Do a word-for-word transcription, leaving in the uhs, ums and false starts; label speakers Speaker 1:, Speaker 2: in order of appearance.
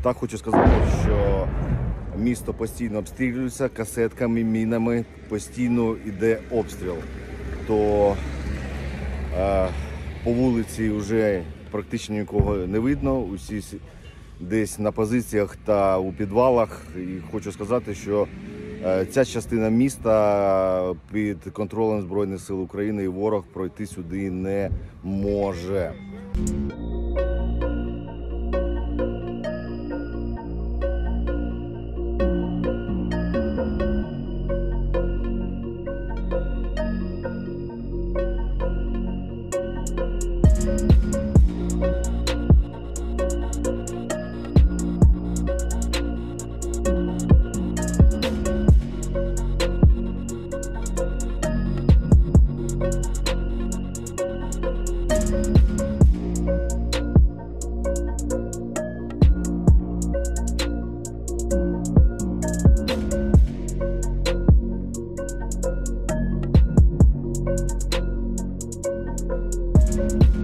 Speaker 1: Так хочу сказати, що місто постійно обстрілюється касетками, мінами, постійно йде обстріл. То е, по вулиці вже практично нікого не видно, усі десь на позиціях та у підвалах. І хочу сказати, що е, ця частина міста під контролем Збройних сил України, і ворог пройти сюди не може.
Speaker 2: Thank you.